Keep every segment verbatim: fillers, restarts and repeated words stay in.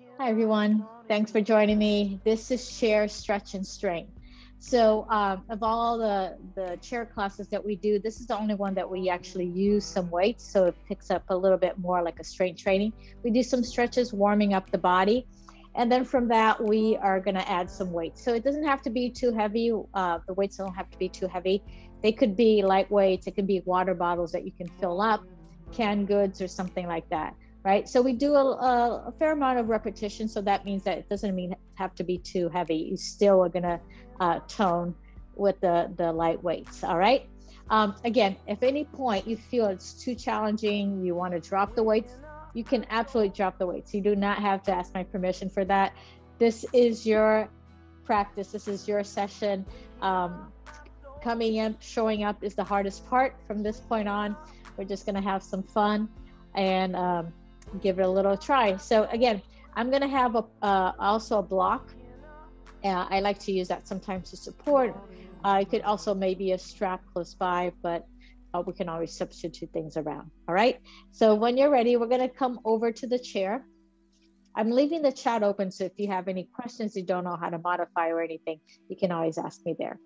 Hi, everyone. Thanks for joining me. This is Chair Stretch and Strength. So, um, of all the, the chair classes that we do, this is the only one that we actually use some weights. So it picks up a little bit more like a strength training. We do some stretches, warming up the body. And then from that, we are going to add some weights. So it doesn't have to be too heavy. Uh, the weights don't have to be too heavy. They could be lightweights. It could be water bottles that you can fill up, canned goods or something like that. Right. So we do a, a, a fair amount of repetition. So that means that it doesn't mean have to be too heavy. You still are going to uh, tone with the, the light weights. All right. Um, again, if at any point you feel it's too challenging, you want to drop the weights, you can absolutely drop the weights. You do not have to ask my permission for that. This is your practice. This is your session. Um, coming in, showing up is the hardest part. From this point on, we're just going to have some fun and um, give it a little try. So again, I'm going to have a uh, also a block. Uh, I like to use that sometimes to support. Uh, it could also maybe a strap close by, but uh, we can always substitute things around. All right. So when you're ready, we're going to come over to the chair. I'm leaving the chat open. So if you have any questions you don't know how to modify or anything, you can always ask me there.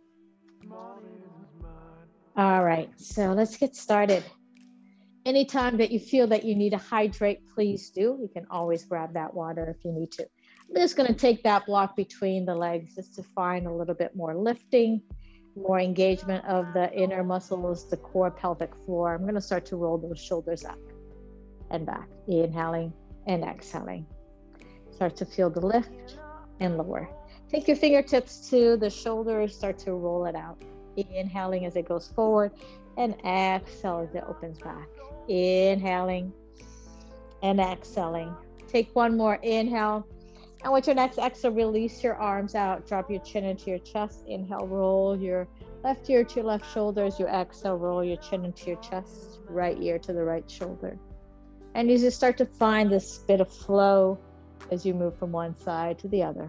All right. So let's get started. Anytime that you feel that you need to hydrate, please do. You can always grab that water if you need to. I'm just going to take that block between the legs just to find a little bit more lifting, more engagement of the inner muscles, the core pelvic floor. I'm going to start to roll those shoulders up and back, inhaling and exhaling. Start to feel the lift and lower. Take your fingertips to the shoulders, start to roll it out. Inhaling as it goes forward and exhale as it opens back. Inhaling and exhaling. Take one more inhale. And with your next exhale, release your arms out. Drop your chin into your chest. Inhale, roll your left ear to your left shoulder. As you exhale, roll your chin into your chest. Right ear to the right shoulder. And you just start to find this bit of flow as you move from one side to the other.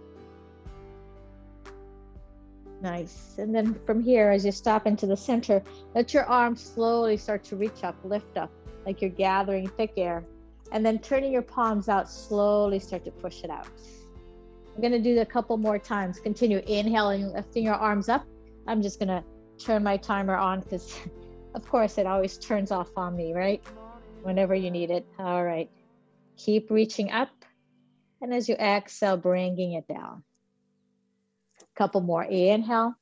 Nice. And then from here, as you stop into the center, let your arms slowly start to reach up, lift up, like you're gathering thick air. And then turning your palms out, slowly start to push it out. I'm going to do it a couple more times. Continue inhaling, lifting your arms up. I'm just going to turn my timer on because, of course, it always turns off on me, right? Whenever you need it. All right. Keep reaching up. And as you exhale, bringing it down. Couple more. Inhale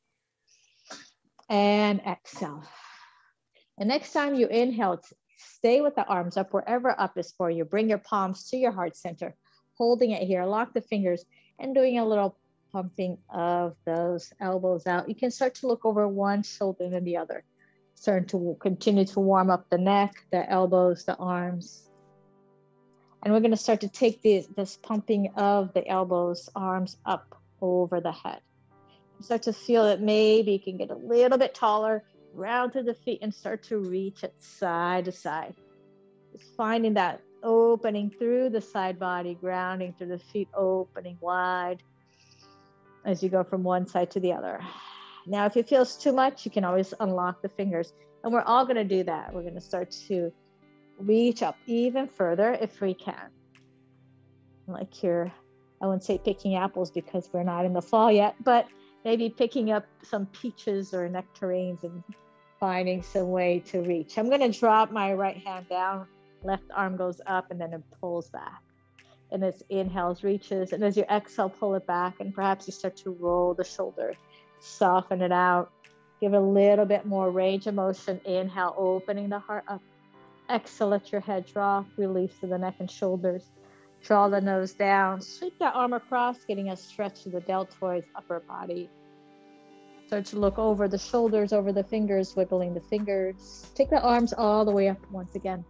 and exhale. And next time you inhale, stay with the arms up wherever up is for you. Bring your palms to your heart center, holding it here. Lock the fingers and doing a little pumping of those elbows out. You can start to look over one shoulder and then the other. Start to continue to warm up the neck, the elbows, the arms. And we're going to start to take this, this pumping of the elbows, arms up over the head. Start to feel that maybe you can get a little bit taller, round through the feet and start to reach it side to side. Just finding that opening through the side body, grounding through the feet, opening wide as you go from one side to the other. Now, if it feels too much, you can always unlock the fingers. And we're all going to do that. We're going to start to reach up even further if we can. Like you're, I wouldn't say picking apples because we're not in the fall yet, but maybe picking up some peaches or nectarines and finding some way to reach. I'm going to drop my right hand down, left arm goes up and then it pulls back. And as inhales, reaches, and as you exhale, pull it back, and perhaps you start to roll the shoulder, soften it out, give a little bit more range of motion. Inhale, opening the heart up. Exhale, let your head drop, release to the neck and shoulders. Draw the nose down, sweep that arm across, getting a stretch to the deltoids, upper body. Start to look over the shoulders, over the fingers, wiggling the fingers. Take the arms all the way up once again.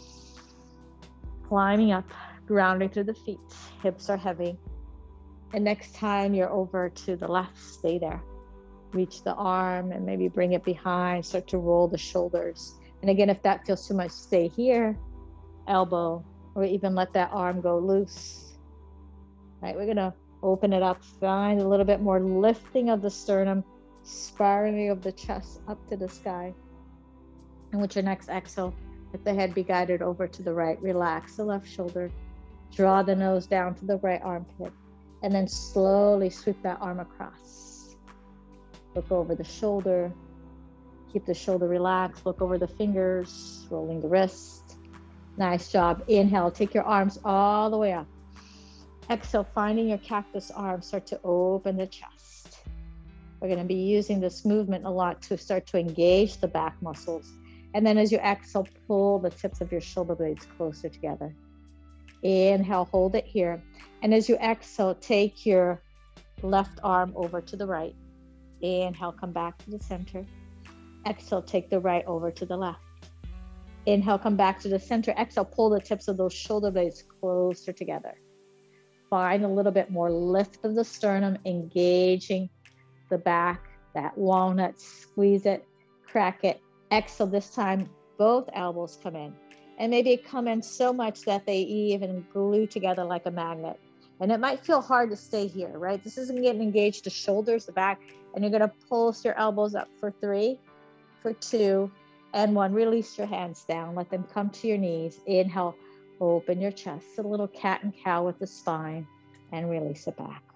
Climbing up, grounding through the feet. Hips are heavy. And next time you're over to the left, stay there. Reach the arm and maybe bring it behind. Start to roll the shoulders. And again, if that feels too much, stay here. Elbow. Or even let that arm go loose. All right, we're gonna open it up, find a little bit more lifting of the sternum, spiraling of the chest up to the sky. And with your next exhale, let the head be guided over to the right. Relax the left shoulder, Draw the nose down to the right armpit. And then slowly sweep that arm across. Look over the shoulder. Keep the shoulder relaxed. Look over the fingers, rolling the wrist. Nice job. Inhale, take your arms all the way up. Exhale, finding your cactus arm, start to open the chest. We're going to be using this movement a lot to start to engage the back muscles. And then as you exhale, pull the tips of your shoulder blades closer together. Inhale, hold it here. And as you exhale, take your left arm over to the right. Inhale, come back to the center. Exhale, take the right over to the left. Inhale, come back to the center. Exhale, pull the tips of those shoulder blades closer together. Find a little bit more lift of the sternum, engaging the back, that walnut, squeeze it, crack it. Exhale, this time, both elbows come in. And maybe come in so much that they even glue together like a magnet. And it might feel hard to stay here, right? This isn't getting engaged, the shoulders, the back, and you're gonna pulse your elbows up for three, for two, and one. Release your hands down, let them come to your knees. Inhale, open your chest, a little cat and cow with the spine, and release it back.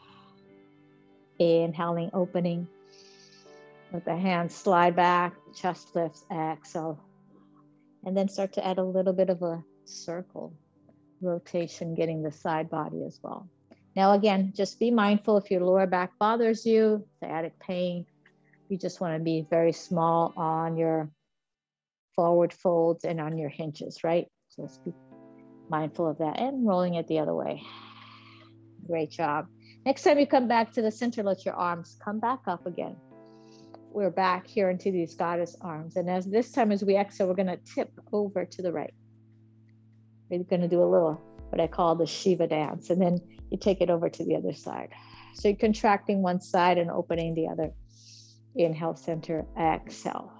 Inhaling, opening. Let the hands slide back, chest lifts, exhale. And then start to add a little bit of a circle rotation, getting the side body as well. Now, again, just be mindful if your lower back bothers you, sciatic pain, you just want to be very small on your forward folds and on your hinges, right? So just be mindful of that and rolling it the other way. Great job. Next time you come back to the center, let your arms come back up again. We're back here into these goddess arms. And as this time as we exhale, we're going to tip over to the right. We're going to do a little, what I call the Shiva dance. And then you take it over to the other side. So you're contracting one side and opening the other. Inhale, center, exhale.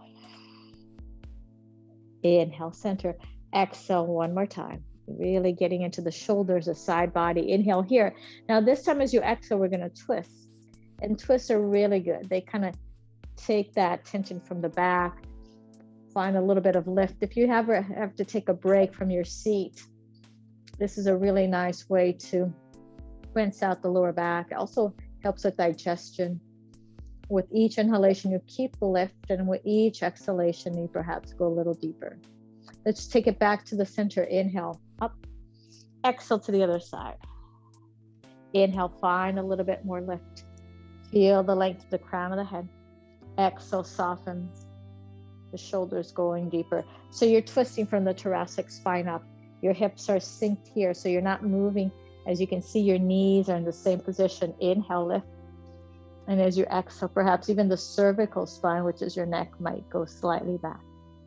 Inhale, center, exhale one more time. Really getting into the shoulders, the side body. Inhale here. Now this time as you exhale, we're going to twist. And twists are really good. They kind of take that tension from the back, find a little bit of lift. If you have, have to take a break from your seat, this is a really nice way to rinse out the lower back. It also helps with digestion. With each inhalation, you keep the lift, and with each exhalation, you perhaps go a little deeper. Let's take it back to the center. Inhale, up. Exhale to the other side. Inhale, find a little bit more lift. Feel the length of the crown of the head. Exhale, soften the shoulders, going deeper. So you're twisting from the thoracic spine up. Your hips are synced here, so you're not moving. As you can see, your knees are in the same position. Inhale, lift. And as you exhale, perhaps even the cervical spine, which is your neck, might go slightly back.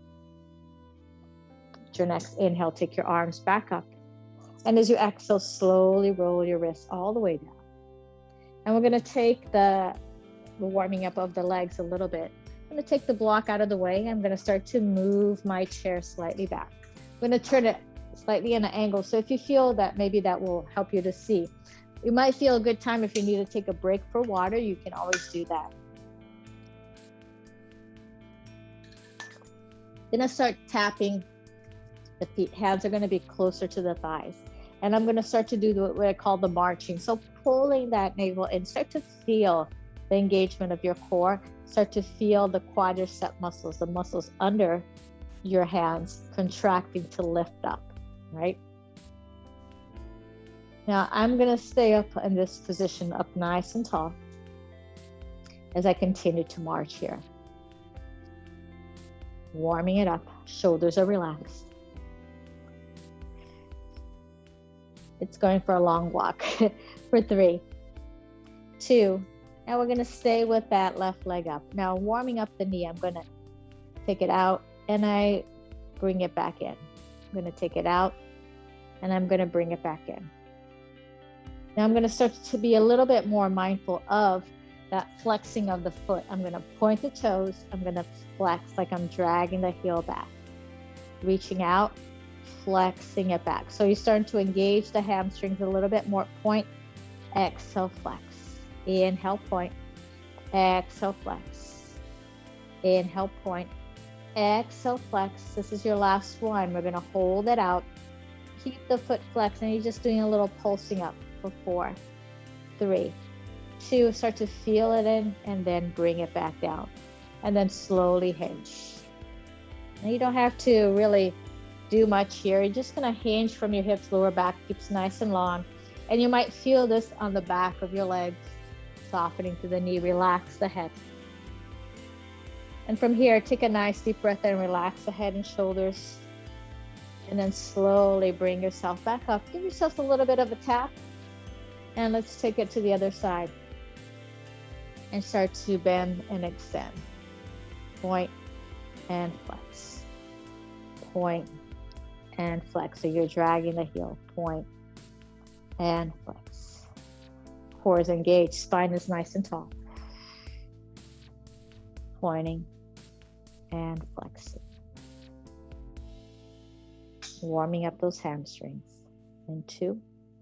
At your next inhale, take your arms back up. And as you exhale, slowly roll your wrists all the way down. And we're going to take the the warming up of the legs a little bit. I'm going to take the block out of the way. I'm going to start to move my chair slightly back. I'm going to turn it slightly in an angle. So if you feel that, maybe that will help you to see. You might feel a good time if you need to take a break for water. You can always do that. Then I start tapping the feet. Hands are going to be closer to the thighs. And I'm going to start to do the, what I call the marching. So pulling that navel and start to feel the engagement of your core. Start to feel the quadricep muscles, the muscles under your hands contracting to lift up, right? Now I'm going to stay up in this position, up nice and tall, as I continue to march here. Warming it up, shoulders are relaxed. It's going for a long walk. For three, two, now we're going to stay with that left leg up. Now warming up the knee, I'm going to take it out and I bring it back in. I'm going to take it out and I'm going to bring it back in. Now I'm going to start to be a little bit more mindful of that flexing of the foot. I'm going to point the toes. I'm going to flex like I'm dragging the heel back. Reaching out, flexing it back. So you're starting to engage the hamstrings a little bit more. Point, exhale, flex. Inhale, point, exhale, flex. Inhale, point, exhale, flex. This is your last one. We're going to hold it out. Keep the foot flexed, and you're just doing a little pulsing up for four, three, two, start to feel it in, and then bring it back down. And then slowly hinge. Now you don't have to really do much here. You're just gonna hinge from your hips, lower back keeps nice and long. And you might feel this on the back of your legs, softening to the knee, relax the head. And from here, take a nice deep breath and relax the head and shoulders. And then slowly bring yourself back up. Give yourself a little bit of a tap. And let's take it to the other side. And start to bend and extend. Point and flex. Point and flex. So you're dragging the heel. Point and flex. Core is engaged. Spine is nice and tall. Pointing and flexing. Warming up those hamstrings. And two.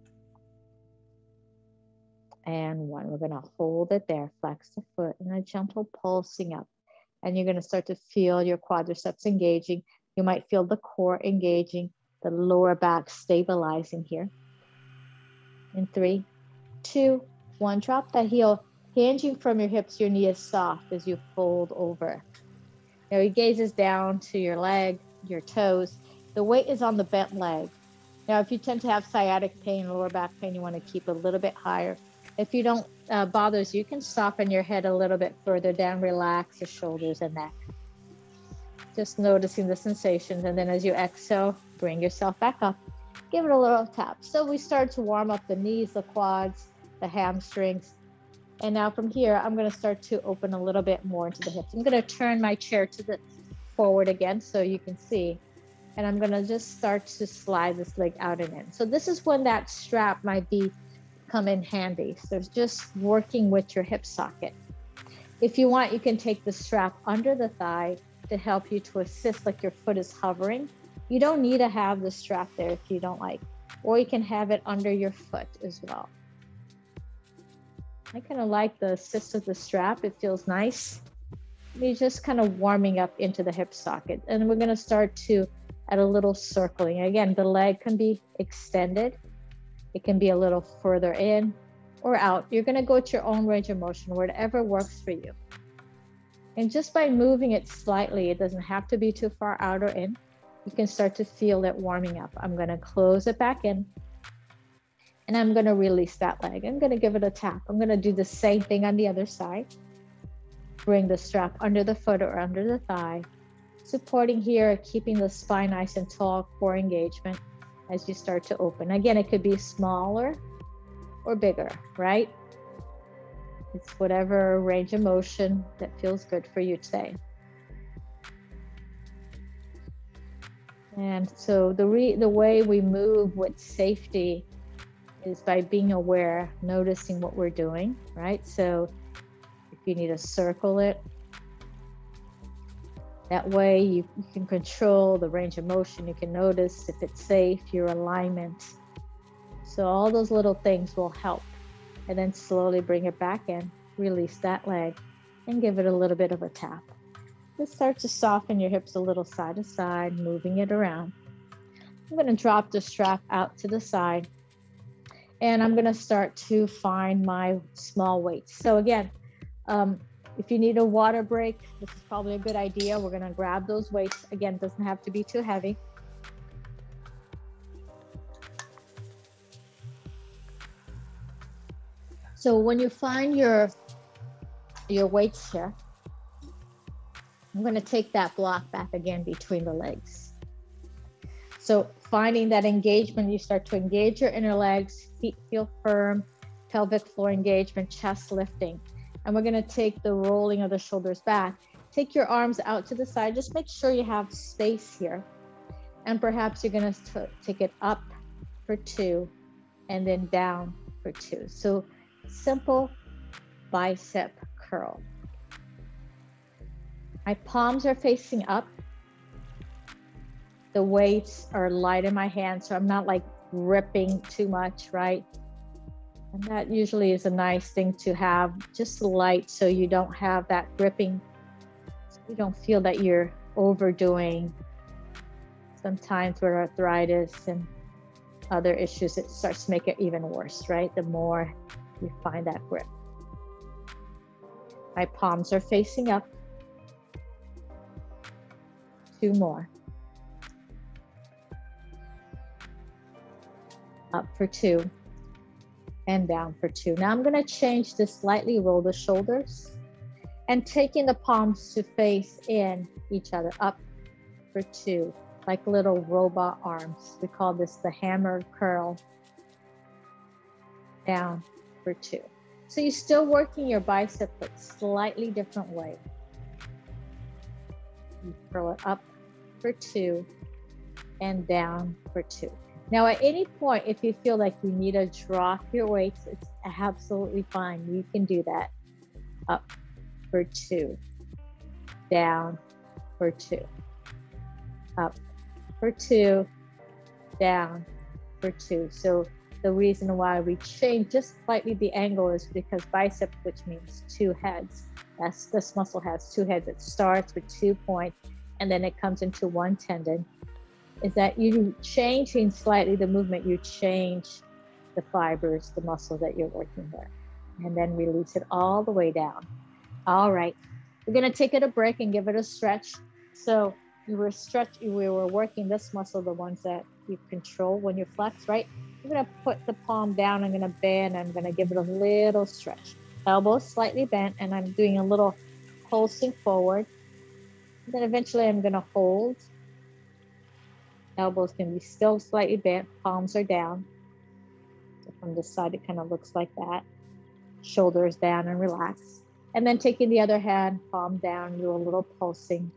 And one. We're going to hold it there. Flex the foot and a gentle pulsing up. And you're going to start to feel your quadriceps engaging. You might feel the core engaging, the lower back stabilizing here. In three, two, one. Drop that heel. Hinging from your hips, your knee is soft as you fold over. Now your gaze is down to your leg, your toes. The weight is on the bent leg. Now, if you tend to have sciatic pain, lower back pain, you want to keep a little bit higher. If you don't uh, bothers, you can soften your head a little bit further down, relax your shoulders and neck. Just noticing the sensations. And then as you exhale, bring yourself back up. Give it a little tap. So we start to warm up the knees, the quads, the hamstrings. And now from here, I'm going to start to open a little bit more into the hips. I'm going to turn my chair to the forward again so you can see. And I'm going to just start to slide this leg out and in. So this is when that strap might be come in handy. So it's just working with your hip socket. If you want, you can take the strap under the thigh to help you to assist, like your foot is hovering. You don't need to have the strap there if you don't like, or you can have it under your foot as well. I kind of like the assist of the strap. It feels nice. You're just kind of warming up into the hip socket. And we're going to start to add a little circling. Again, the leg can be extended. It can be a little further in or out. You're going to go at your own range of motion, whatever works for you. And just by moving it slightly, it doesn't have to be too far out or in. You can start to feel it warming up. I'm going to close it back in. And I'm going to release that leg. I'm going to give it a tap. I'm going to do the same thing on the other side. Bring the strap under the foot or under the thigh. Supporting here, keeping the spine nice and tall, core engagement as you start to open. Again, it could be smaller or bigger, right? It's whatever range of motion that feels good for you today. And so the, re the way we move with safety is by being aware, noticing what we're doing, right? So if you need to circle it, that way you, you can control the range of motion. You can notice if it's safe, your alignment. So all those little things will help. And then slowly bring it back in, release that leg, and give it a little bit of a tap. Just start to soften your hips a little side to side, moving it around. I'm going to drop the strap out to the side. And I'm going to start to find my small weights. So again, um, if you need a water break, this is probably a good idea. We're going to grab those weights. Again, it doesn't have to be too heavy. So when you find your, your weights here, I'm going to take that block back again between the legs. So finding that engagement, you start to engage your inner legs, feet feel firm, pelvic floor engagement, chest lifting. And we're going to take the rolling of the shoulders back. Take your arms out to the side. Just make sure you have space here. And perhaps you're going to take it up for two and then down for two. So simple bicep curl. My palms are facing up. The weights are light in my hand, so I'm not like gripping too much, right? And that usually is a nice thing to have, just light, so you don't have that gripping. So you don't feel that you're overdoing. Sometimes with arthritis and other issues, it starts to make it even worse, right? The more you find that grip. My palms are facing up. Two more. Up for two. And down for two. Now I'm going to change to slightly roll the shoulders and taking the palms to face in each other. Up for two, like little robot arms. We call this the hammer curl. Down for two. So you're still working your bicep, but slightly different way. You curl it up for two and down for two. Now, at any point, if you feel like you need to drop your weights, it's absolutely fine. You can do that. Up for two, down for two, up for two, down for two. So the reason why we change just slightly the angle is because bicep, which means two heads. That's, this muscle has two heads. It starts with two points and then it comes into one tendon. Is that you changing slightly the movement, you change the fibers, the muscle that you're working there, and then release it all the way down. All right, we're gonna take it a break and give it a stretch. So you were stretch, we were working this muscle, the ones that you control when you flex, right? I'm gonna put the palm down, I'm gonna bend, I'm gonna give it a little stretch. Elbows slightly bent, and I'm doing a little pulsing forward. And then eventually I'm gonna hold. Elbows can be still slightly bent, palms are down. So from this side, it kind of looks like that. Shoulders down and relax. And then taking the other hand, palm down, do a little pulsing.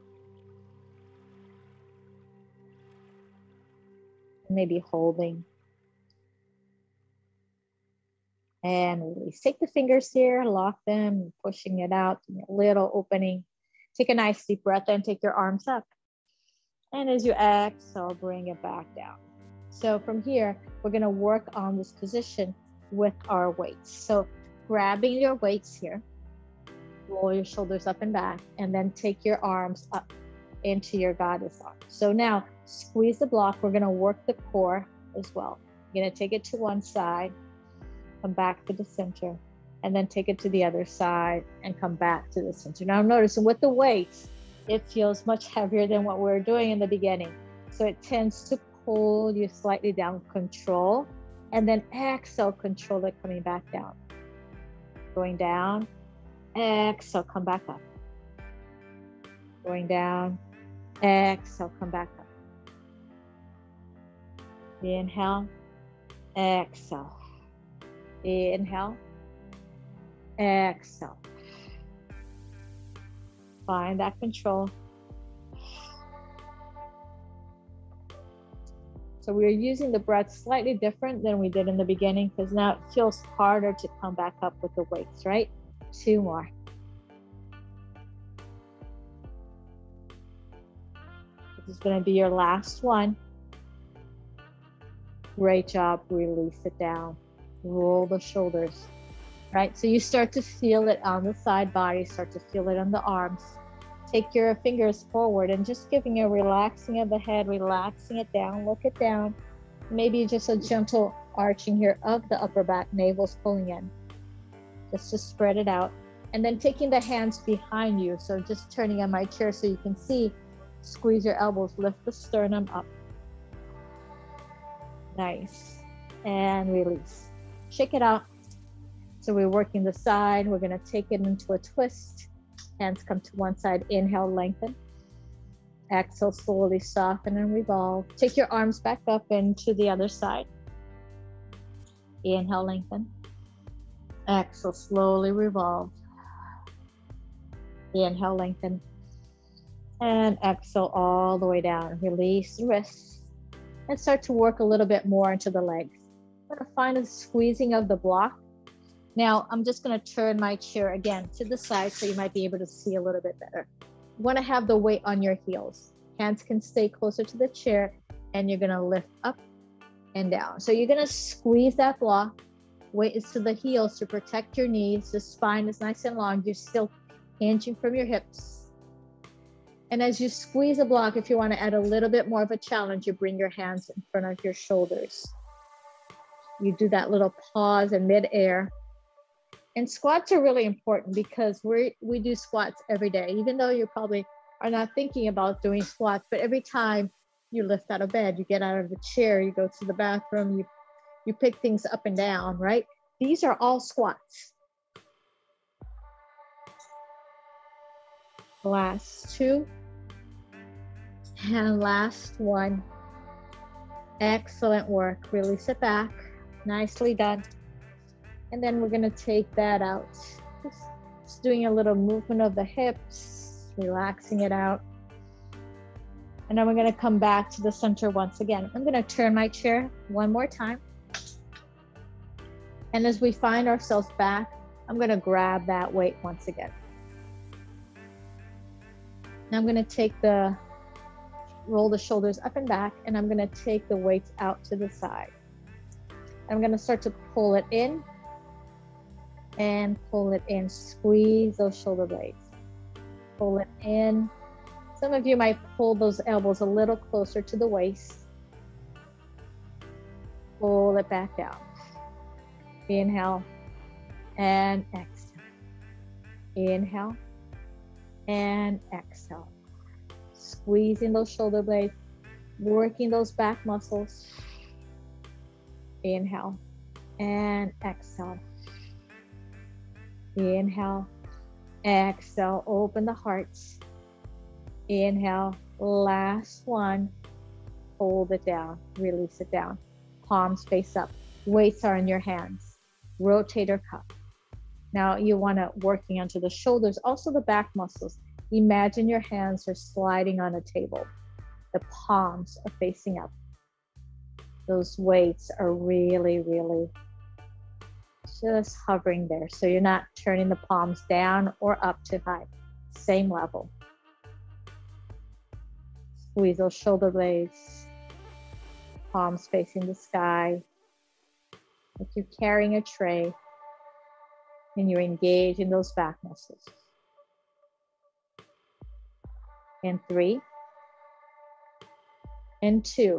Maybe holding. And release. Take the fingers here, lock them, pushing it out, a little opening. Take a nice deep breath and take your arms up. And as you exhale, bring it back down. So from here, we're gonna work on this position with our weights. So grabbing your weights here, roll your shoulders up and back, and then take your arms up into your goddess arm. So now squeeze the block. We're gonna work the core as well. You're gonna take it to one side, come back to the center, and then take it to the other side and come back to the center. Now notice with the weights, it feels much heavier than what we were doing in the beginning. So it tends to pull you slightly down, control, and then exhale, control it coming back down. Going down, exhale, come back up. Going down, exhale, come back up. Inhale, exhale. Inhale, exhale. Find that control. So we're using the breath slightly different than we did in the beginning because now it feels harder to come back up with the weights, right? Two more. This is going to be your last one. Great job. Release it down. Roll the shoulders. Right, so you start to feel it on the side body, start to feel it on the arms. Take your fingers forward and just giving a relaxing of the head, relaxing it down, look it down. Maybe just a gentle arching here of the upper back, navel's pulling in. Just to spread it out. And then taking the hands behind you, so just turning on my chair so you can see, squeeze your elbows, lift the sternum up. Nice, and release. Shake it out. So we're working the side, we're gonna take it into a twist. Hands come to one side, inhale, lengthen. Exhale, slowly soften and revolve. Take your arms back up into the other side. Inhale, lengthen. Exhale, slowly revolve. Inhale, lengthen. And exhale all the way down. Release the wrists. And start to work a little bit more into the legs. I'm gonna find a squeezing of the block. Now, I'm just gonna turn my chair again to the side so you might be able to see a little bit better. You wanna have the weight on your heels. Hands can stay closer to the chair and you're gonna lift up and down. So you're gonna squeeze that block. Weight is to the heels to protect your knees. The spine is nice and long. You're still hinging from your hips. And as you squeeze the block, if you wanna add a little bit more of a challenge, you bring your hands in front of your shoulders. You do that little pause in midair. And squats are really important because we we do squats every day, even though you probably are not thinking about doing squats, but every time you lift out of bed, you get out of the chair, you go to the bathroom, you, you pick things up and down, right? These are all squats. Last two. And last one. Excellent work. Release it back. Nicely done. And then we're going to take that out. Just, just doing a little movement of the hips, relaxing it out. And then we're going to come back to the center once again. I'm going to turn my chair one more time. And as we find ourselves back, I'm going to grab that weight once again. Now I'm going to take the, roll the shoulders up and back, and I'm going to take the weights out to the side. I'm going to start to pull it in and pull it in. Squeeze those shoulder blades. Pull it in. Some of you might pull those elbows a little closer to the waist. Pull it back down. Inhale and exhale. Inhale and exhale. Squeezing those shoulder blades, working those back muscles. Inhale and exhale. Inhale, exhale, open the heart. Inhale, last one. Hold it down, release it down. Palms face up. Weights are in your hands. Rotator cuff. Now you want to working onto the shoulders, also the back muscles. Imagine your hands are sliding on a table. The palms are facing up. Those weights are really, really just hovering there. So you're not turning the palms down or up too high. Same level. Squeeze those shoulder blades. Palms facing the sky. Like you're carrying a tray and you're engaged in those back muscles. And three. And two.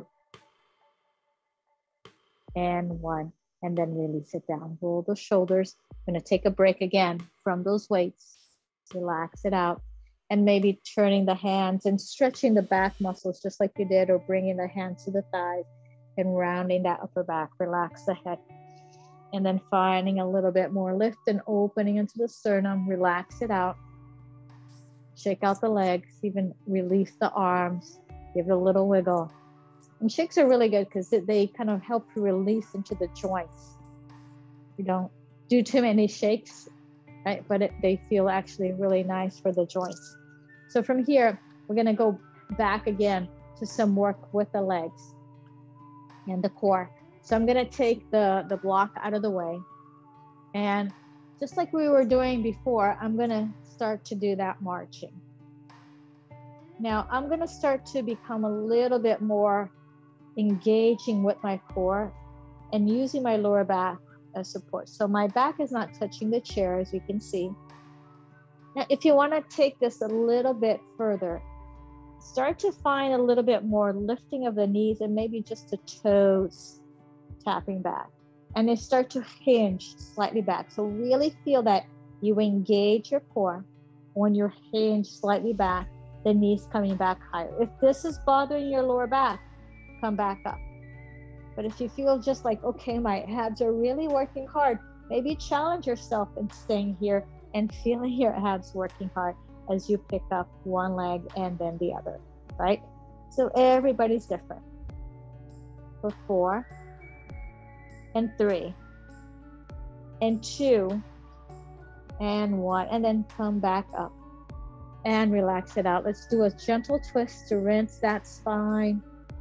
And one. And then release it down. Roll the shoulders. I'm going to take a break again from those weights. Relax it out. And maybe turning the hands and stretching the back muscles just like you did, or bringing the hands to the thighs and rounding that upper back. Relax the head. And then finding a little bit more lift and opening into the sternum. Relax it out. Shake out the legs. Even release the arms. Give it a little wiggle. And shakes are really good because they kind of help you release into the joints. You don't do too many shakes, right? But it, they feel actually really nice for the joints. So from here, we're going to go back again to some work with the legs and the core. So I'm going to take the, the block out of the way. And just like we were doing before, I'm going to start to do that marching. Now I'm going to start to become a little bit more engaging with my core and using my lower back as support. So my back is not touching the chair, as you can see. Now, if you want to take this a little bit further, start to find a little bit more lifting of the knees and maybe just the toes tapping back. And they start to hinge slightly back. So really feel that you engage your core. When you're hinged slightly back, the knees coming back higher. If this is bothering your lower back, come back up. But if you feel just like, okay, my abs are really working hard, maybe challenge yourself in staying here and feeling your abs working hard as you pick up one leg and then the other, right? So everybody's different. For four, and three, and two, and one, and then come back up and relax it out. Let's do a gentle twist to rinse that spine.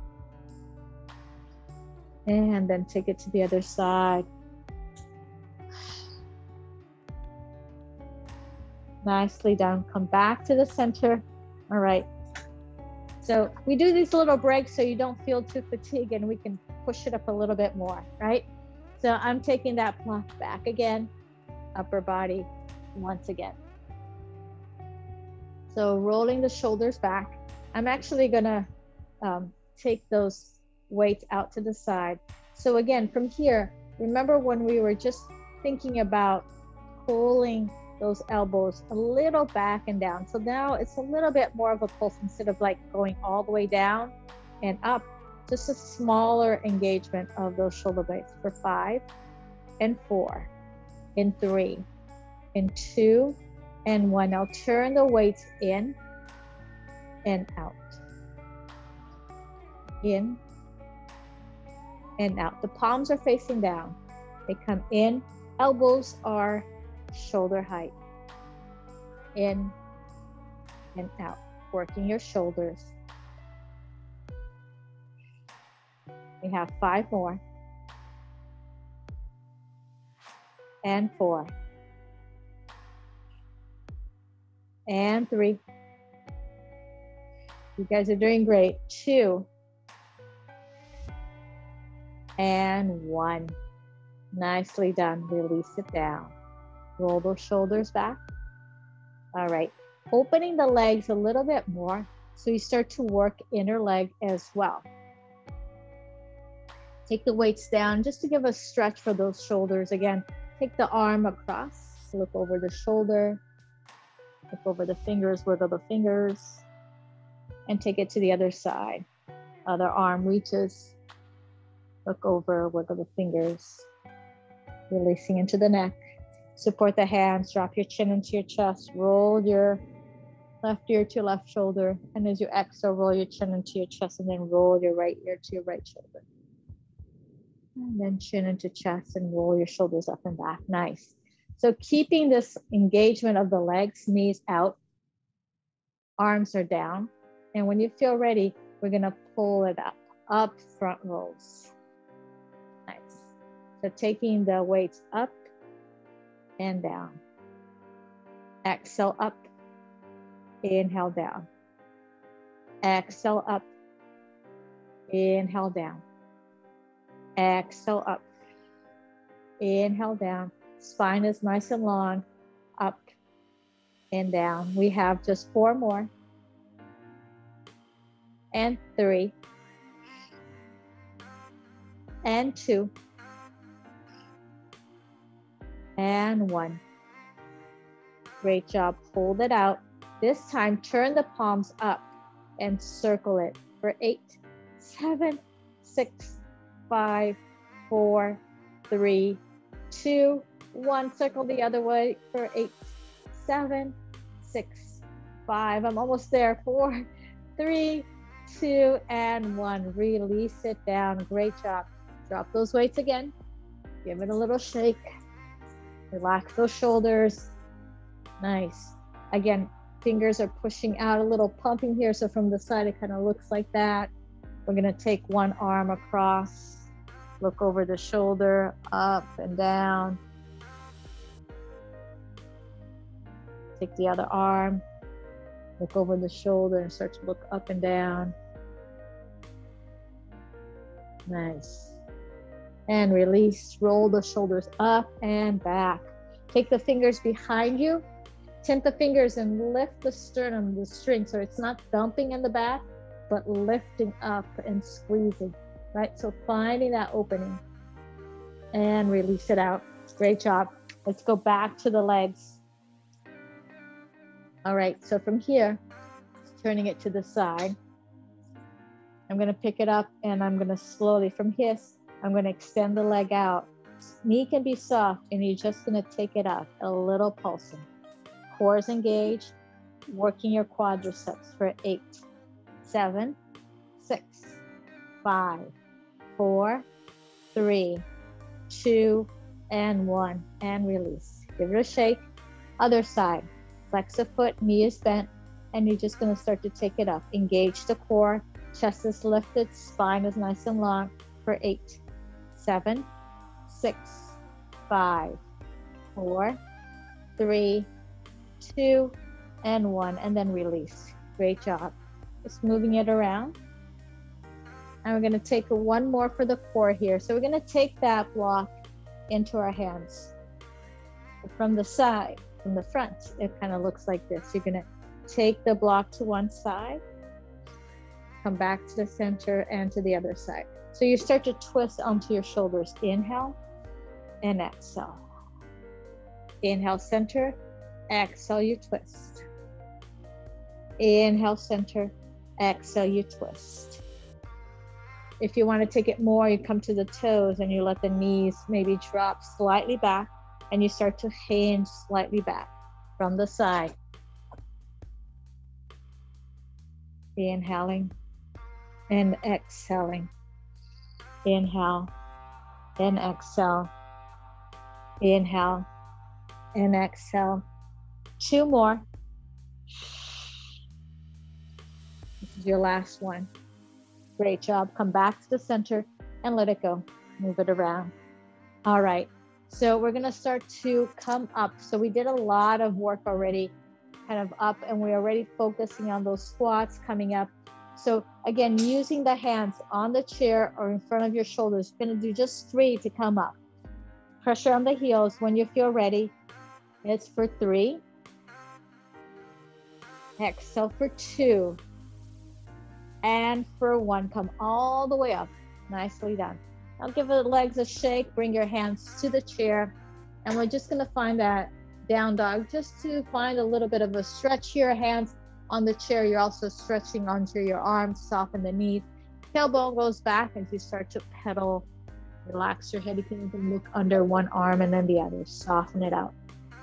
And then take it to the other side. Nicely done. Come back to the center. All right. So we do these little breaks so you don't feel too fatigued and we can push it up a little bit more, right? So I'm taking that block back again, upper body once again. So rolling the shoulders back. I'm actually gonna um, take those weights out to the side. So again, from here, Remember when we were just thinking about pulling those elbows a little back and down. So now it's a little bit more of a pulse instead of like going all the way down and up, just a smaller engagement of those shoulder blades for five and four and three and two and one. Now turn the weights in and out, in and out. The palms are facing down. They come in, elbows are shoulder height, in and out, working your shoulders. We have five more, and four, and three. You guys are doing great. Two, and one. Nicely done. Release it down. Roll those shoulders back. All right. Opening the legs a little bit more so you start to work inner leg as well. Take the weights down just to give a stretch for those shoulders. Again, take the arm across. Look over the shoulder. Look over the fingers, wiggle the fingers. And take it to the other side. Other arm reaches. Look over, wiggle the fingers. Releasing into the neck. Support the hands, drop your chin into your chest, roll your left ear to your left shoulder, and as you exhale, roll your chin into your chest, and then roll your right ear to your right shoulder. And then chin into chest, and roll your shoulders up and back. Nice. So keeping this engagement of the legs, knees out, arms are down, and when you feel ready, we're gonna pull it up, up front rolls. Nice. So taking the weights up, and down. Exhale up, inhale down. Exhale up, inhale down. Exhale up, inhale down. Spine is nice and long, up and down. We have just four more. And three. And two. And one. Great job. Hold it out. This time, turn the palms up and circle it for eight, seven, six, five, four, three, two, one. Circle the other way for eight, seven, six, five. I'm almost there. Four, three, two, and one. Release it down. Great job. Drop those weights again. Give it a little shake. Relax those shoulders. Nice. Again, fingers are pushing out a little, pumping here. So from the side, it kind of looks like that. We're going to take one arm across, look over the shoulder, up and down. Take the other arm, look over the shoulder and start to look up and down. Nice. And release, roll the shoulders up and back. Take the fingers behind you, tint the fingers and lift the sternum, the string, so it's not dumping in the back, but lifting up and squeezing, right? So finding that opening and release it out. Great job. Let's go back to the legs. All right, so from here, turning it to the side, I'm gonna pick it up and I'm gonna slowly, from here, I'm gonna extend the leg out. Knee can be soft and you're just gonna take it up, a little pulsing. Core is engaged, working your quadriceps for eight, seven, six, five, four, three, two, and one, and release. Give it a shake. Other side, flex a foot, knee is bent, and you're just gonna start to take it up. Engage the core, chest is lifted, spine is nice and long for eight, seven, six, five, four, three, two, and one, and then release. Great job. Just moving it around. And we're gonna take one more for the core here. So we're gonna take that block into our hands. From the side, from the front, it kind of looks like this. You're gonna take the block to one side, come back to the center and to the other side. So you start to twist onto your shoulders. Inhale, and exhale. Inhale, center. Exhale, you twist. Inhale, center. Exhale, you twist. If you want to take it more, you come to the toes and you let the knees maybe drop slightly back, and you start to hinge slightly back from the side. Inhaling and exhaling. Inhale and exhale. Inhale and exhale. Two more. This is your last one. Great job. Come back to the center and let it go. Move it around. All right. So we're going to start to come up. So we did a lot of work already, kind of up, and we're already focusing on those squats coming up. So again, using the hands on the chair or in front of your shoulders, you're going to do just three to come up. Pressure on the heels when you feel ready. It's for three. Exhale for two. And for one, come all the way up. Nicely done. Now give the legs a shake, bring your hands to the chair, and we're just gonna find that down dog, just to find a little bit of a stretch here. Hands on the chair, you're also stretching onto your arms, soften the knees. Tailbone goes back as you start to pedal. Relax your head. You can even look under one arm and then the other, soften it out.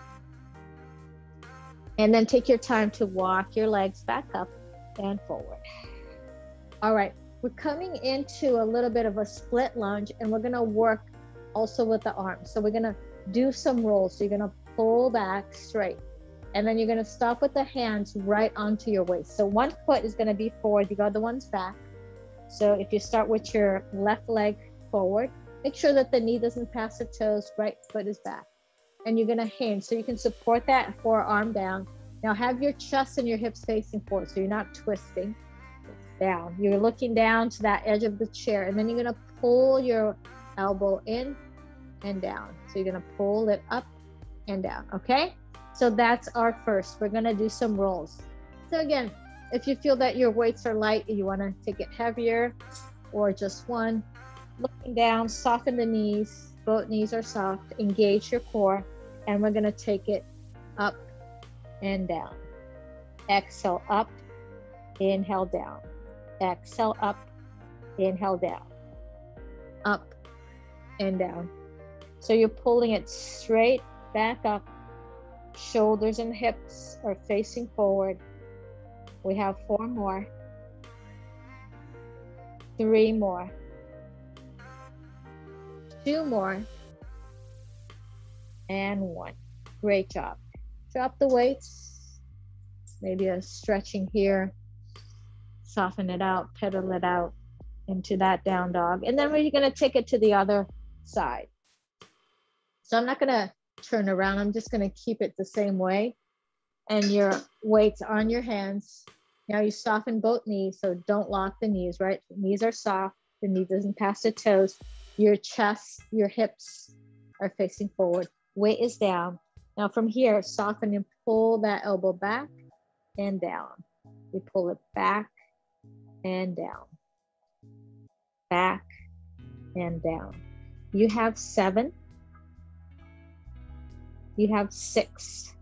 And then take your time to walk your legs back up and forward. All right, we're coming into a little bit of a split lunge, and we're gonna work also with the arms. So we're gonna do some rolls. So you're gonna pull back straight, and then you're gonna stop with the hands right onto your waist. So one foot is gonna be forward, the other one's back. So if you start with your left leg forward, make sure that the knee doesn't pass the toes, right foot is back. And you're gonna hinge, so you can support that forearm down. Now have your chest and your hips facing forward, so you're not twisting. Down. You're looking down to that edge of the chair, and then you're going to pull your elbow in and down. So you're going to pull it up and down. Okay, so that's our first. We're going to do some rolls. So again, if you feel that your weights are light and you want to take it heavier, or just one, looking down, soften the knees. Both knees are soft. Engage your core, and we're going to take it up and down. Exhale up, inhale down. Exhale up, inhale down, up and down. So you're pulling it straight back up. Shoulders and hips are facing forward. We have four more. Three more. Two more. And one. Great job. Drop the weights. Maybe a stretching here. Soften it out, pedal it out into that down dog. And then we're going to take it to the other side. So I'm not going to turn around. I'm just going to keep it the same way. And your weights on your hands. Now you soften both knees, so don't lock the knees, right? The knees are soft. The knee doesn't pass the toes. Your chest, your hips are facing forward. Weight is down. Now from here, soften and pull that elbow back and down. We pull it back and down, back and down. You have seven. You have six.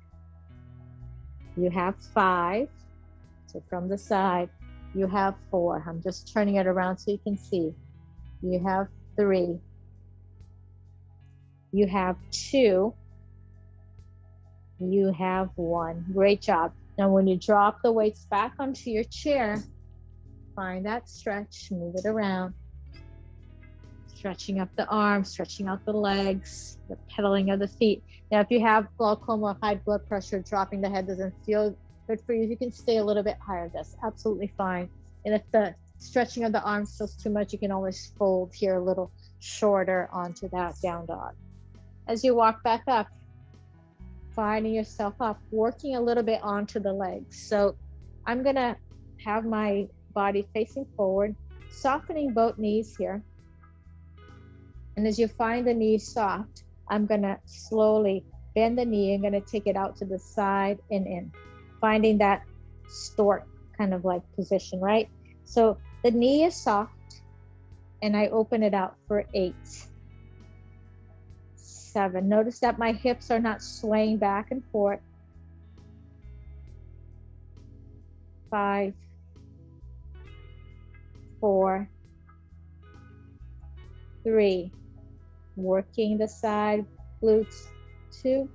You have five. So from the side, you have four. I'm just turning it around so you can see. You have three. You have two. You have one. Great job. Now when you drop the weights back onto your chair, find that stretch, move it around. Stretching up the arms, stretching out the legs, the pedaling of the feet. Now, if you have glaucoma, high blood pressure, dropping the head doesn't feel good for you, you can stay a little bit higher. That's absolutely fine. And if the stretching of the arms feels too much, you can always fold here a little shorter onto that down dog. As you walk back up, finding yourself up, working a little bit onto the legs. So I'm gonna have my body facing forward, softening both knees here. And as you find the knee soft, I'm gonna slowly bend the knee. I'm gonna take it out to the side and in, finding that stork kind of like position, right? So the knee is soft, and I open it out for eight. seven. Notice that my hips are not swaying back and forth. Five, four, three, working the side glutes, two,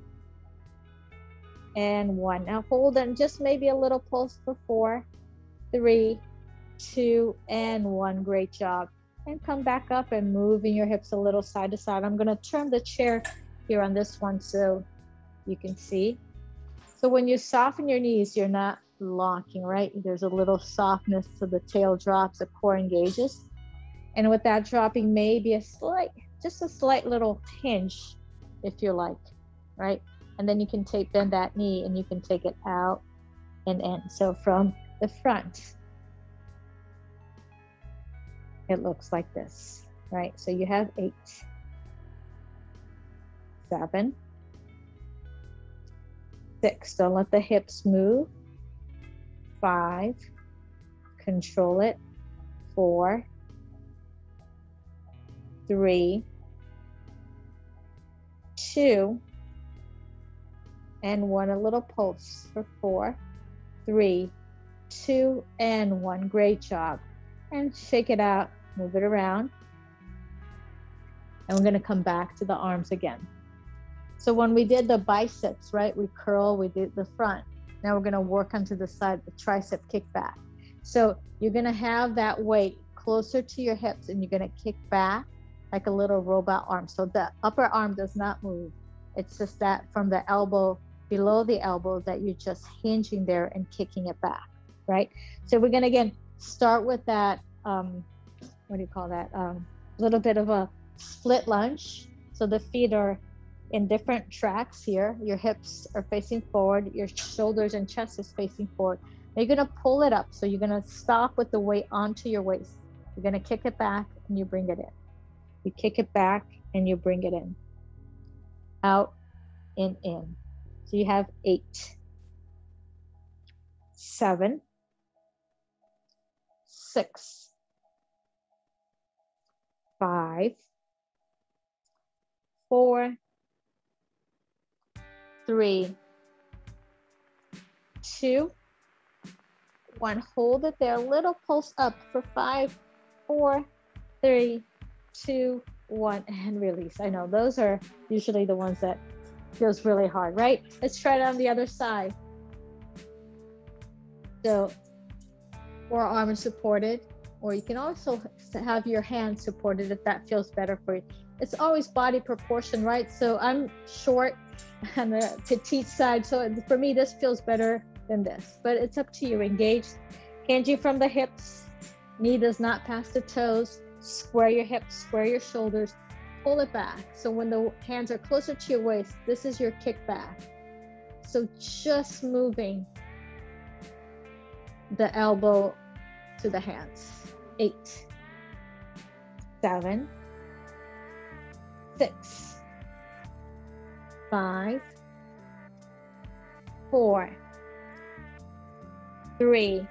and one. Now hold on, just maybe a little pulse for four, three, two, and one. Great job. And come back up and moving your hips a little side to side. I'm going to turn the chair here on this one so you can see. So when you soften your knees, you're not locking, right? There's a little softness to the tail drops, the core engages. And with that dropping, maybe a slight, just a slight little hinge, if you like, right? And then you can take, bend that knee and you can take it out and in. So from the front, it looks like this, right? So you have eight, seven, six. Don't let the hips move. Five, control it. Four, three, two, and one. A little pulse for four, three, two, and one. Great job. And shake it out, move it around. And we're gonna come back to the arms again. So when we did the biceps, right, we curl, we did the front. Now we're gonna work onto the side, the tricep kick back. So you're gonna have that weight closer to your hips and you're gonna kick back like a little robot arm. So the upper arm does not move. It's just that from the elbow, below the elbow, that you're just hinging there and kicking it back, right? So we're gonna, again, start with that, um, what do you call that? A um, little bit of a split lunge. So the feet are in different tracks here. Your hips are facing forward, your shoulders and chest is facing forward. Now you're gonna pull it up. So you're gonna stop with the weight onto your waist. You're gonna kick it back and you bring it in. You kick it back and you bring it in. Out and in. So you have eight, seven, six, five, four, three, two, one. Hold it there. A little pulse up for five, four, three, two, one, and release. I know those are usually the ones that feels really hard, right? Let's try it on the other side. So forearm is supported, or you can also have your hands supported if that feels better for you. It's always body proportion, right? So I'm short on the petite side, so for me this feels better than this, but it's up to you. Engage, hinge from the hips, knee does not pass the toes, square your hips, square your shoulders, pull it back. So when the hands are closer to your waist, this is your kick back. So just moving the elbow to the hands. Eight, seven, six, five, four, three,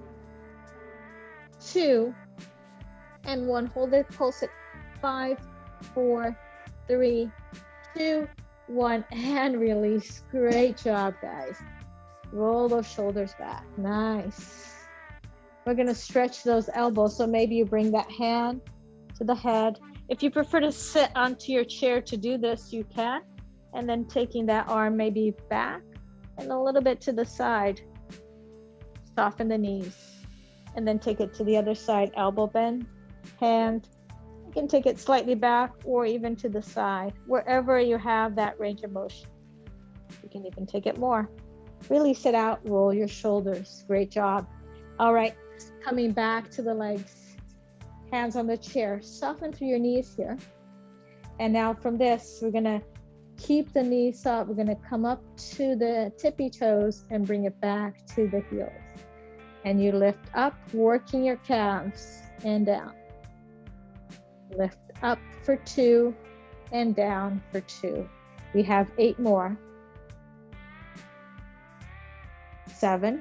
two, and one. Hold it, pulse it. Five, four, three, two, one, and release. Great job, guys. Roll those shoulders back. Nice. We're gonna stretch those elbows. So maybe you bring that hand to the head. If you prefer to sit onto your chair to do this, you can. And then taking that arm maybe back and a little bit to the side. Soften the knees. And then take it to the other side. Elbow bend, hand. You can take it slightly back or even to the side. Wherever you have that range of motion. You can even take it more. Release it out, roll your shoulders. Great job. All right, coming back to the legs. Hands on the chair. Soften through your knees here. And now from this, we're gonna keep the knees up. We're gonna come up to the tippy toes and bring it back to the heels. And you lift up, working your calves and down. Lift up for two and down for two. We have eight more. Seven,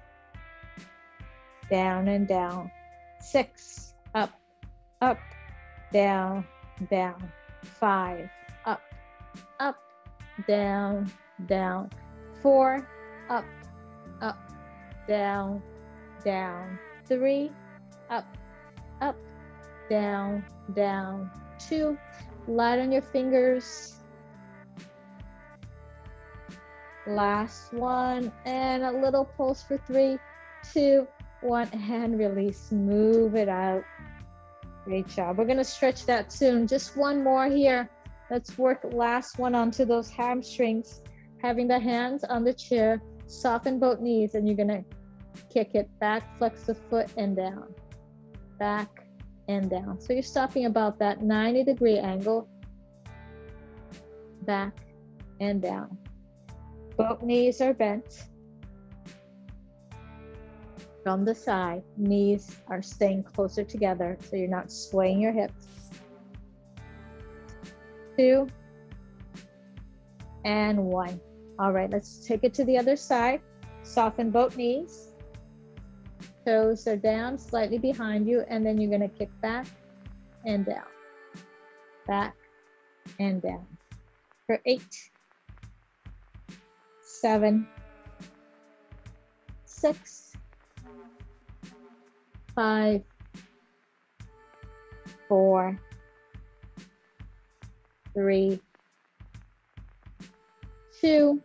down and down. Six, up, up, down, down. Five, up, up, down, down. Four, up, up, down, down. Three, up, up, down, down. Two, light on your fingers. Last one, and a little pulse for three, two, one, and release. Move it out. Great job. We're gonna stretch that soon. Just one more here. Let's work last one onto those hamstrings. Having the hands on the chair, soften both knees, and you're gonna kick it back, flex the foot and down, back and down. So you're stopping about that ninety degree angle, back and down. Both knees are bent. From the side, knees are staying closer together so you're not swaying your hips. Two and one. All right, let's take it to the other side. Soften both knees. Toes are down, slightly behind you, and then you're gonna kick back and down, back and down. For eight, seven, six, five, four, three, two,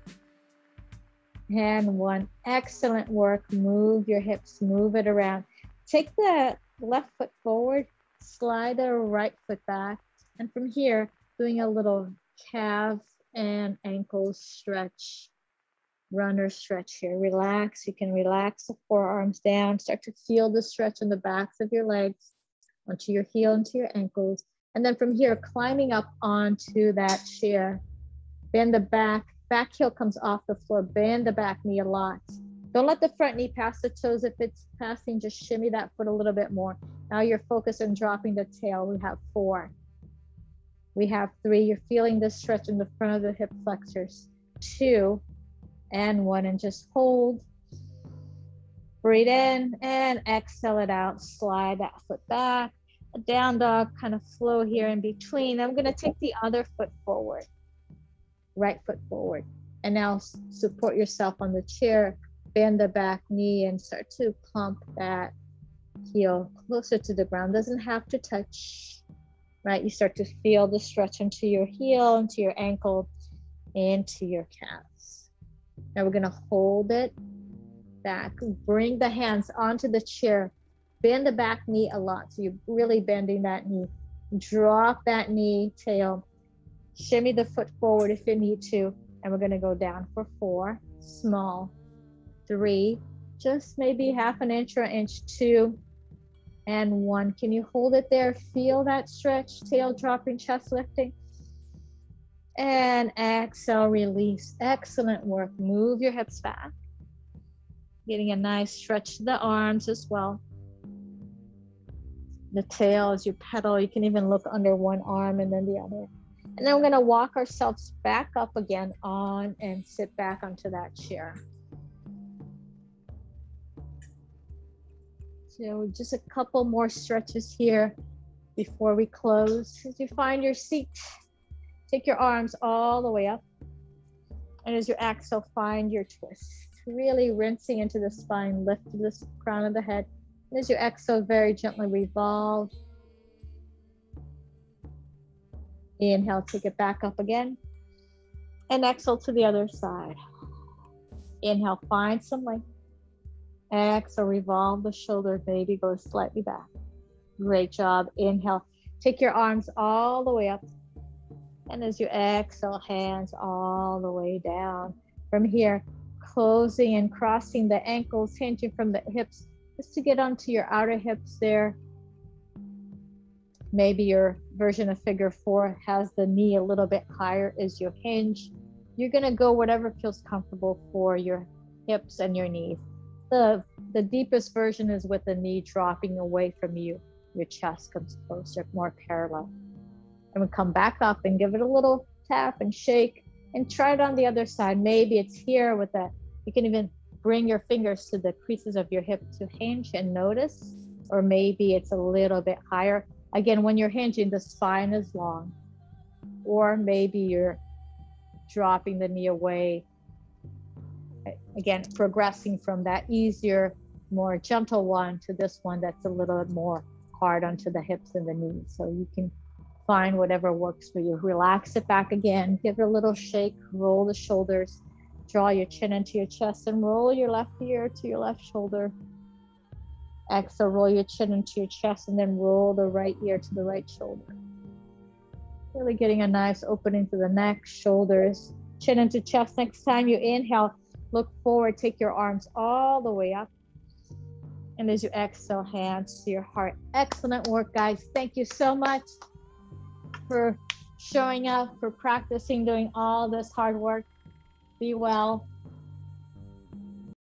and one. Excellent work. Move your hips, move it around. Take the left foot forward, slide the right foot back, and from here, doing a little calf and ankle stretch, runner stretch here. Relax. You can relax the forearms down. Start to feel the stretch in the backs of your legs, onto your heel, into your ankles. And then from here, climbing up onto that chair. Bend the back. Back heel comes off the floor. Bend the back knee a lot. Don't let the front knee pass the toes. If it's passing, just shimmy that foot a little bit more. Now you're focused on dropping the tail. We have four. We have three. You're feeling this stretch in the front of the hip flexors. Two and one, and just hold. Breathe in and exhale it out. Slide that foot back. A down dog kind of flow here in between. I'm going to take the other foot forward. Right foot forward. And now support yourself on the chair. Bend the back knee and start to pump that heel closer to the ground. Doesn't have to touch, right? You start to feel the stretch into your heel, into your ankle, into your calves. Now we're gonna hold it back. Bring the hands onto the chair. Bend the back knee a lot. So you're really bending that knee. Drop that knee, tail. Shimmy the foot forward if you need to. And we're gonna go down for four, small, three, just maybe half an inch or an inch, two, and one. Can you hold it there? Feel that stretch, tail dropping, chest lifting. And exhale, release. Excellent work. Move your hips back. Getting a nice stretch to the arms as well. The tail as you pedal, you can even look under one arm and then the other. And then we're gonna walk ourselves back up again on and sit back onto that chair. So just a couple more stretches here before we close. As you find your seat, take your arms all the way up. And as you exhale, find your twist. Really rinsing into the spine, lift to the crown of the head. And as you exhale, very gently revolve. Inhale, take it back up again. And exhale to the other side. Inhale, find some length. Exhale, revolve the shoulder, maybe go slightly back. Great job. Inhale, take your arms all the way up. And as you exhale, hands all the way down. From here, closing and crossing the ankles, hinging from the hips, just to get onto your outer hips there. Maybe your version of figure four has the knee a little bit higher as you hinge. You're gonna go whatever feels comfortable for your hips and your knees. The, the deepest version is with the knee dropping away from you. Your chest comes closer, more parallel. And we come back up and give it a little tap and shake and try it on the other side. Maybe it's here with that. You can even bring your fingers to the creases of your hip to hinge and notice, or maybe it's a little bit higher. Again, when you're hinging, the spine is long. or maybe you're dropping the knee away. Again, progressing from that easier, more gentle one to this one that's a little more hard onto the hips and the knees. So you can find whatever works for you. Relax it back again, give it a little shake, roll the shoulders, draw your chin into your chest and roll your left ear to your left shoulder. Exhale, roll your chin into your chest and then roll the right ear to the right shoulder. Really getting a nice opening to the neck, shoulders, chin into chest. Next time you inhale, look forward, take your arms all the way up. And as you exhale, hands to your heart. Excellent work, guys. Thank you so much for showing up, for practicing, doing all this hard work. Be well.